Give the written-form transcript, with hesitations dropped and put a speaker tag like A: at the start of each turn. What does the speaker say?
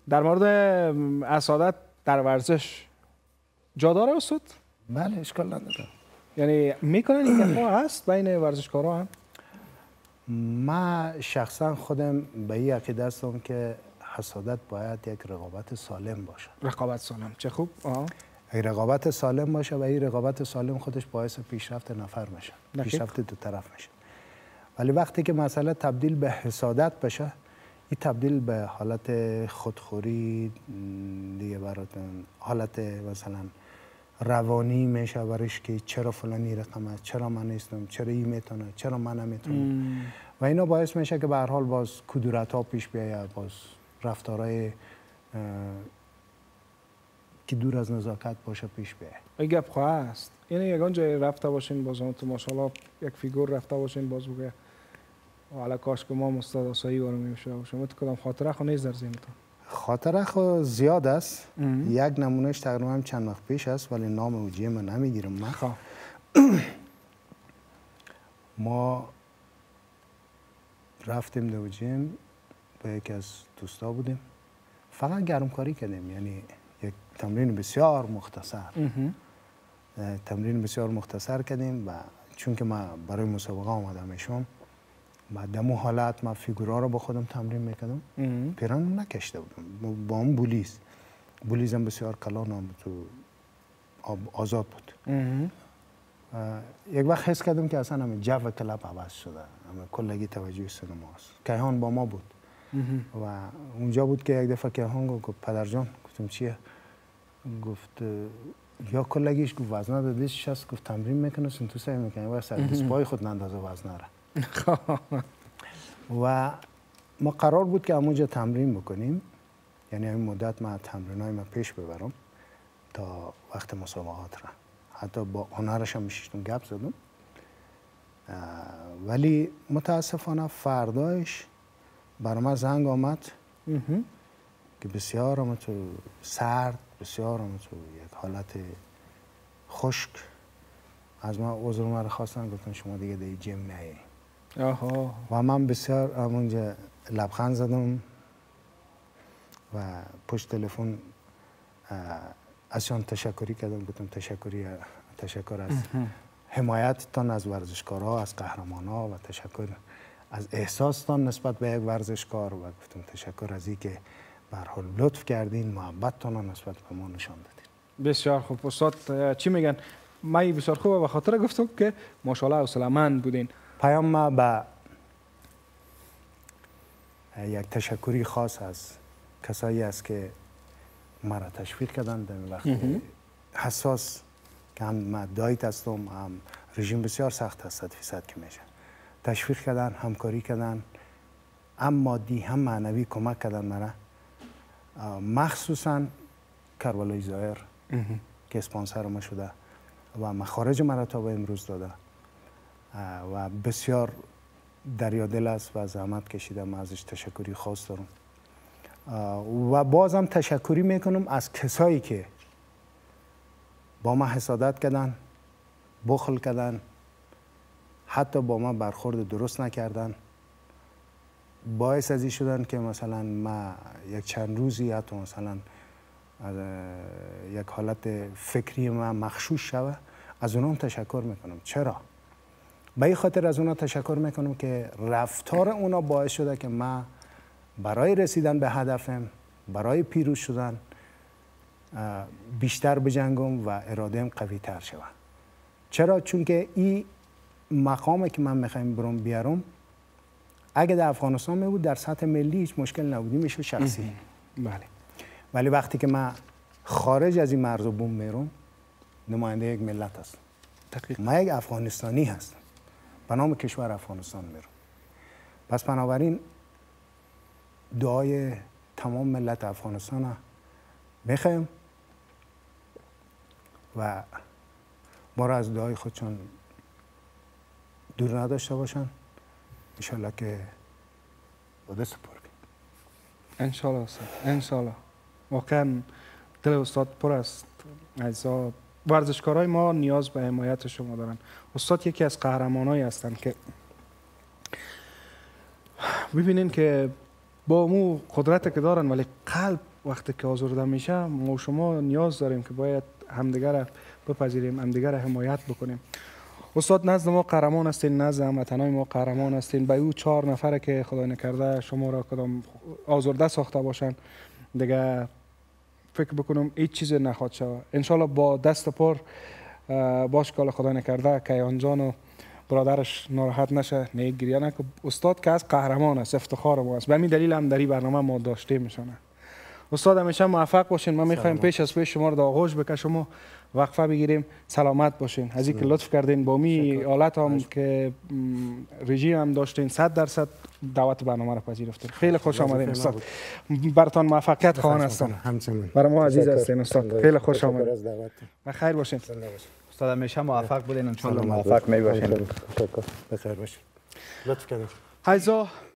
A: در مورد اسادت در ورزش جا داره استاد؟
B: بله اشکال نداره.
A: یعنی میکنن این دفعه هست بین ورزشکارا هم؟
B: من شخصا خودم به این عقیده هستم که حسادت باید یک رقابت سالم باشه.
A: رقابت سالم چه خوب.
B: اگه رقابت سالم باشه و این رقابت سالم خودش باعث پیشرفت نفر میشه، پیشرفت دو طرف میشه. ولی وقتی که مسئله تبدیل به حسادت بشه، این تبدیل به حالت خودخوری دیگه، براتون حالت مثلا روانی میشه برش که چرا فلانی رقم است، چرا من نیستم، چرا این میتونه، چرا من نمیتونم. و اینا باعث میشه که به هر حال باز کدورت ها پیش بیاید، باز رفتارهای که دور از نزاکت باشه پیش بیاید.
A: این گپ خواه است. یعنی یگان جای رفته باشین باز هم تو ماشاءالله یک فیگور رفته باشین باز بگه حالا کاش که ما استاد آسایی وارد میشه باشیم. تو کدام خاطره خو نیست در ذهنتون؟
B: خاطره خو زیاد است. یک نمونهش تقریبا چند وقت پیش است ولی نام اوجی من نمیگیرم. من ما رفتیم دو جیم با یکی از دوستا بودیم، فقط گرمکاری کردیم. یعنی یک تمرین بسیار مختصر کردیم و چون که من برای مسابقه آمده میشم بعد دمو حالت من فیگورا رو با خودم تمرین میکردم. پیران نکشته بودم با اون بولیزم بسیار کلان تو آزاد بود. یک وقت حس کردم که اصلا همه جو کلاب عوض شده، همه کلگی توجه سینماست. کیهان با ما بود و اونجا بود که یک دفعه کیهان گفت پدرجان، گفتم چیه؟ گفت یا کلگیش گفت وزنه دادیش شست، گفت تمرین میکنه تو سعی میکنه و سر دست پای خود نندازه وزنه را. و ما قرار بود که همونجا تمرین بکنیم، یعنی این مدت ما تمرینای ما پیش ببرم تا وقت مسابقات را. حتی با هنرش هم میشیشتم گپ زدم، ولی متاسفانه فردایش برای من زنگ آمد که بسیار هم تو سرد، بسیار هم تو یک حالت خشک از من عذر من رو خواستن، گفتن شما دیگه در جیم نیایید. و من بسیار همونجا لبخند زدم و پشت تلفن ازشان تشکری کردم، گفتم تشکر از حمایتتان از ورزشکارها، از قهرمانها و تشکر از احساستان نسبت به یک ورزشکار و گفتم تشکر از اینکه به هر حال لطف کردین، محبتتان رو نسبت به ما نشان دادین.
A: بسیار خوب استاد. چی میگن؟ من بسیار خوبه به خاطر گفتم که ماشاءالله حوصله‌مند بودین.
B: پیام ما به یک تشکری خاص از کسایی است که مرا تشویق کردن در وقت حساس که هم من دایت هستم، هم رژیم بسیار سخت است 100% که میشه. تشویق کردن، همکاری کردن، هم مادی هم معنوی کمک کردن مرا. مخصوصا کربلای سایر که اسپانسر ما شده و مخارج مرا تا به امروز داده و بسیار دریادل است و زحمت کشیده. من ازش تشکری خاص دارم و بازم تشکری میکنم از کسایی که با ما حسادت کردن، بخل کردن، حتی با ما برخورد درست نکردن، باعث از این شدن که مثلا ما یک چند روزی حتی مثلا یک حالت فکری ما مخشوش شوه. از اونها تشکر میکنم. چرا؟ به این خاطر از اونها تشکر میکنم که رفتار اونا باعث شده که ما برای رسیدن به هدفم، برای پیروز شدن بیشتر بجنگم و اراده‌ام قوی تر شود. چرا؟ چون که این مقامی که من میخوایم برام بیارم اگه در افغانستان می بود در سطح ملی هیچ مشکل نبودی، میشه شخصی.
A: بله.
B: ولی وقتی که من خارج از این مرز و بوم میرم، نماینده یک ملت هستم. من یک افغانستانی هستم، به نام کشور افغانستان میرم. پس بنابراین دعای تمام ملت افغانستان میخوایم و ما را از دعای خودشان دور نداشته باشن. انشالله که با دست پر کنیم.
A: انشالله استاد، انشالله. واقعا دل استاد پر است. عزیزا ورزشکارای ما نیاز به حمایت شما دارن. استاد یکی از قهرمانایی هستن که ببینین که با مو قدرت که دارن، ولی قلب وقتی که آزرده میشه ما و شما نیاز داریم که باید همدیگر را بپذیریم، همدیگر را حمایت بکنیم. استاد نزد ما قهرمان هستین، نزد هموطنای ما قهرمان هستین. به او 4 نفره که خدای نکرده شما را کدام آزرده ساخته باشن دیگه فکر بکنم هیچ چیز نخواد شود. انشالله با دست پر باش که خدای نکرده که آنجان و برادرش ناراحت نشه، نیک گریه نکنه. استاد که از قهرمان است، افتخار ما است. به همین دلیل هم در این برنامه ما داشته میشونه. استاد همیشه موفق باشین. ما میخوایم پیش از پیش شما رو آغوش بکشیم، شما وقفه بگیریم، سلامت باشین. از اینکه لطف کردین با می حالت هم که رژیم هم داشتین 100% دعوت برنامه رو پذیرفتین. خیلی خوش آمدین استاد. براتون موفقیت خواهان هستم. برای ما عزیز هستین استاد. خیلی خوش آمدید. بخیر باشین.
C: استاد همیشه موفق بودین، ان شاء الله موفق می باشین.
B: بخیر باشین. لطف کردین.